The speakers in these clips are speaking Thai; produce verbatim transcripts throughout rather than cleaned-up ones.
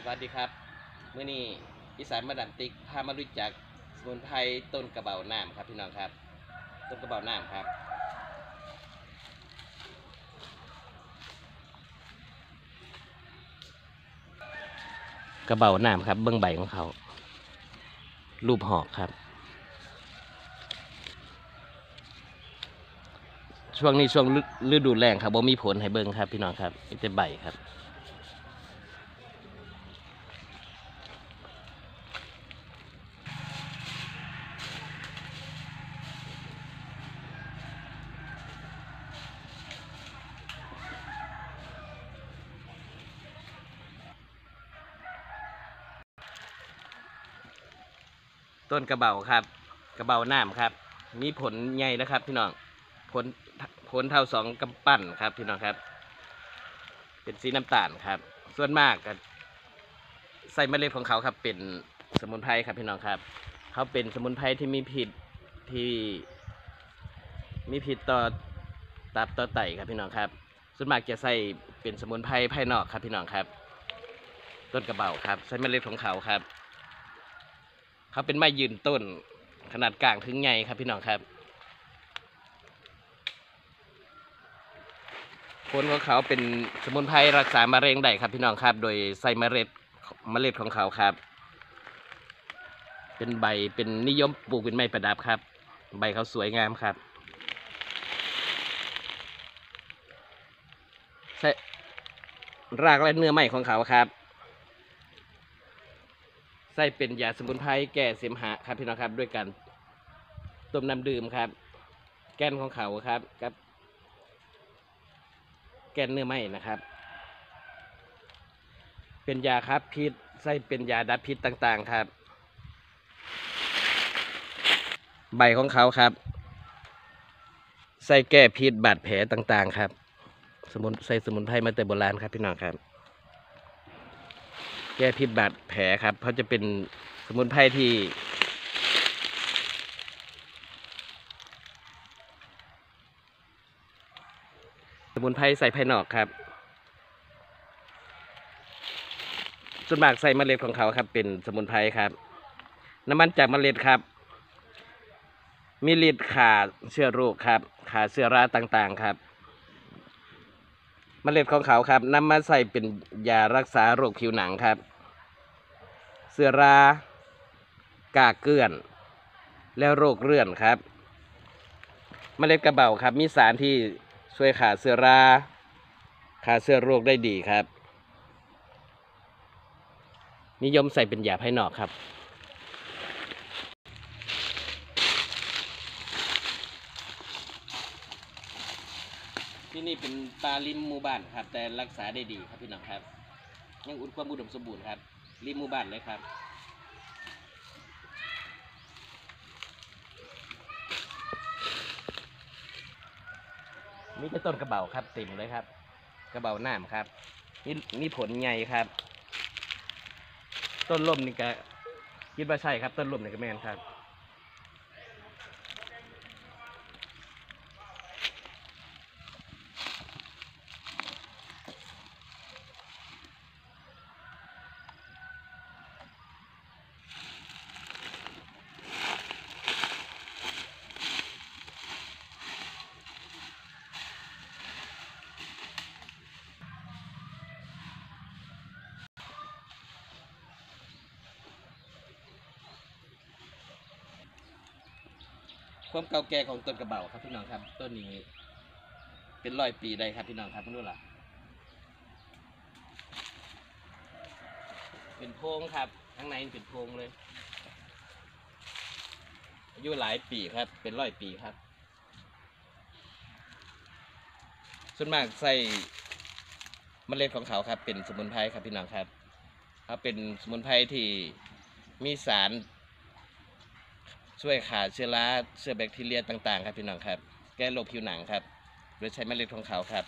สวัสดีครับเมื่อนี้อีสานมาดันติกพามารู้จักสมุนไพรต้นกระเบาน้ำครับพี่น้องครับต้นกระเบาน้ำครับกระเบาน้ำครับเบื้องใบของเขารูปหอกครับช่วงนี้ช่วงฤดูแล้งครับบ่มีผลให้เบิ่งครับพี่น้องครับมีแต่ใบครับต้นกระเบาครับกระเบาน้ำครับมีผลใหญ่นะครับพี่น้องผลผลเท่าสองกำปั้นครับพี่น้องครับเป็นสีน้ำตาลครับส่วนมากก็ใส่เมล็ดของเขาครับเป็นสมุนไพรครับพี่น้องครับเขาเป็นสมุนไพรที่มีพิษที่มีพิษต่อตับต่อไตครับพี่น้องครับส่วนมากจะใส่เป็นสมุนไพรภายนอกครับพี่น้องครับต้นกระเบาครับใส่เมล็ดของเขาครับเขาเป็นไม้ยืนต้นขนาดกลางถึงใหญ่ครับพี่น้องครับผลของเขาเป็นสมุนไพรรักษามะเร็งได้ครับพี่น้องครับโดยใส่เมล็ดเมล็ดของเขาครับเป็นใบเป็นนิยมปลูกเป็นไม้ประดับครับใบเขาสวยงามครับใส่รากและเนื้อไม้ของเขาครับใส่เป็นยาสมุนไพรแก้เสมหะครับพี่น้องครับด้วยกันต้มน้ำดื่มครับแก้นของเขาครับกับแก้นเนื้อไม้นะครับเป็นยาครับพิษใส่เป็นยาดับพิษต่างๆครับใบของเขาครับใส่แก้พิษบาดแผลต่างๆครับสมุนใส่สมุนไพรมาแต่โบราณครับพี่น้องครับแก้พิษบาดแผลครับเพราะจะเป็นสมุนไพรที่สมุนไพรใส่ภายนอกครับส่วนมากใส่เมล็ดของเขาครับเป็นสมุนไพรครับน้ำมันจากเมล็ดครับมีฤทธิ์ฆ่าเชื้อโรคครับฆ่าเชื้อราต่างๆครับเมล็ดของเขาครับนำมาใส่เป็นยารักษาโรคผิวหนังครับเชื้อรากากเกลื่อนแล้วโรคเรื่อนครับเมล็ดกระเบาครับมีสารที่ช่วยฆ่าเชื้อราฆ่าเชื้อโรคได้ดีครับนิยมใส่เป็นยาภายนอกครับที่นี่เป็นปลาริมหมู่บ้านครับแต่รักษาได้ดีครับพี่น้องครับยังอุดความอุดมสมบูรณ์ครับริมหมู่บ้านเลยครับมีแต่ต้นกระเบาครับเต็มเลยครับกระเบาน้ำครับนี่นี่ผลใหญ่ครับต้นร่มนี่ก็คิดว่าใช่ครับต้นร่มนี่ก็แม่นครับความเก่าแก่ของต้นกระเบาครับพี่น้องครับต้นนี้เป็นร้อยปีได้ครับพี่น้องครับรู้ล่ะเป็นโพรงครับข้างในเป็นโพรงเลยอายุหลายปีครับเป็นร้อยปีครับส่วนมากใส่เมล็ดของเขาครับเป็นสมุนไพรครับพี่น้องครับเขาเป็นสมุนไพรที่มีสารช่วยฆ่าเชื้อราเชื้อแบคทีเรียต่างๆครับพี่น้องครับแก้โรคผิวหนังครับโดยใช้เมล็ดของเขาครับ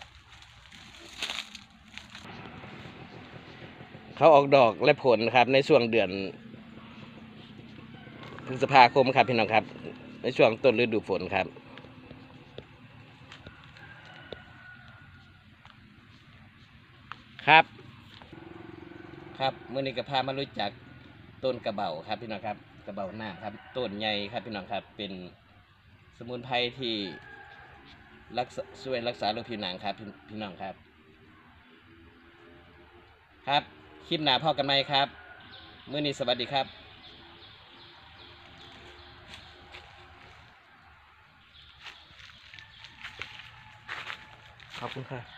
เขาออกดอกและผลครับในช่วงเดือนพฤษภาคมครับพี่น้องครับในช่วงต้นฤดูฝนครับครับคครับมื้อนี้ก็พามารู้จักต้นกระเบาครับพี่น้องครับกระเบาหน้าครับต้นใหญ่ครับพี่น้องครับเป็นสมุนไพรที่รักษาช่วยรักษาโรคผิวหนังครับพี่พี่น้องครับครับคลิปหน้าพ่อกันไหมครับมื้อนี้สวัสดีครับขอบคุณครับ